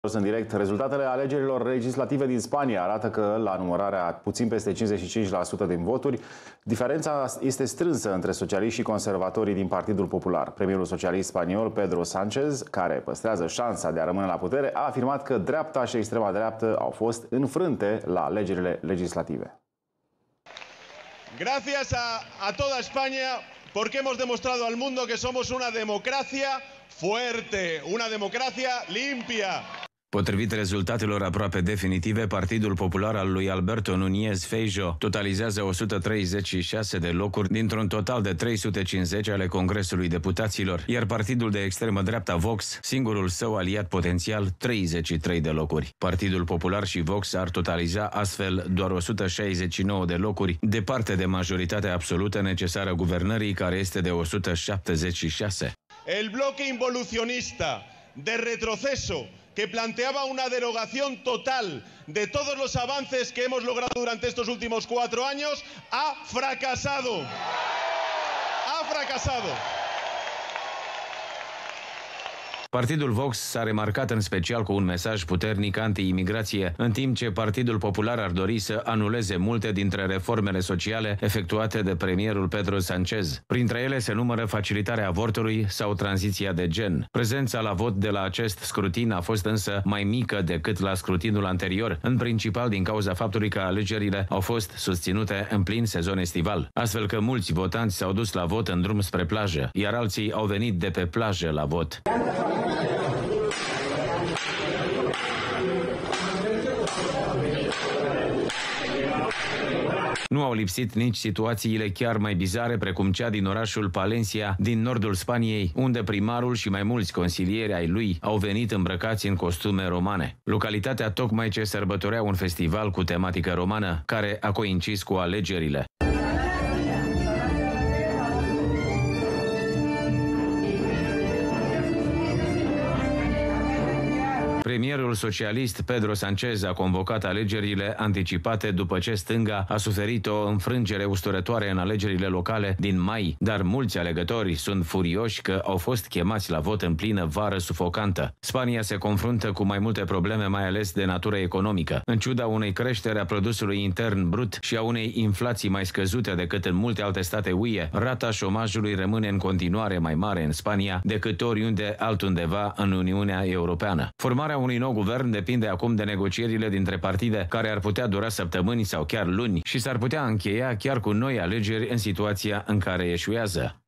În direct, rezultatele alegerilor legislative din Spania arată că, la numărarea puțin peste 55% din voturi, diferența este strânsă între socialiști și conservatorii din Partidul Popular. Premierul socialist spaniol Pedro Sánchez, care păstrează șansa de a rămâne la putere, a afirmat că dreapta și extrema dreaptă au fost înfrânte la alegerile legislative. Gracias a toda España, porque hemos demostrado al mundo que somos una democracia fuerte, una democracia limpia. Potrivit rezultatelor aproape definitive, Partidul Popular al lui Alberto Núñez Feijóo totalizează 136 de locuri dintr-un total de 350 ale Congresului Deputaților, iar partidul de extremă dreapta Vox, singurul său aliat potențial, 33 de locuri. Partidul Popular și Vox ar totaliza astfel doar 169 de locuri, departe de majoritatea absolută necesară guvernării, care este de 176. El bloque involucionista de retroceso que planteaba una derogación total de todos los avances que hemos logrado durante estos últimos 4 años, ha fracasado. Ha fracasado. Partidul Vox s-a remarcat în special cu un mesaj puternic anti-imigrație, în timp ce Partidul Popular ar dori să anuleze multe dintre reformele sociale efectuate de premierul Pedro Sánchez. Printre ele se numără facilitarea avortului sau tranziția de gen. Prezența la vot de la acest scrutin a fost însă mai mică decât la scrutinul anterior, în principal din cauza faptului că alegerile au fost susținute în plin sezon estival, astfel că mulți votanți s-au dus la vot în drum spre plajă, iar alții au venit de pe plajă la vot. Nu au lipsit nici situațiile chiar mai bizare, precum cea din orașul Palencia, din nordul Spaniei, unde primarul și mai mulți consilieri ai lui au venit îmbrăcați în costume romane. Localitatea tocmai ce sărbătorea un festival cu tematică romană, care a coincis cu alegerile. Premierul socialist Pedro Sánchez a convocat alegerile anticipate după ce stânga a suferit o înfrângere usturătoare în alegerile locale din mai, dar mulți alegători sunt furioși că au fost chemați la vot în plină vară sufocantă. Spania se confruntă cu mai multe probleme, mai ales de natură economică. În ciuda unei creșteri a produsului intern brut și a unei inflații mai scăzute decât în multe alte state UE, rata șomajului rămâne în continuare mai mare în Spania decât oriunde altundeva în Uniunea Europeană. Formarea unui nou guvern depinde acum de negocierile dintre partide, care ar putea dura săptămâni sau chiar luni și s-ar putea încheia chiar cu noi alegeri în situația în care eșuează.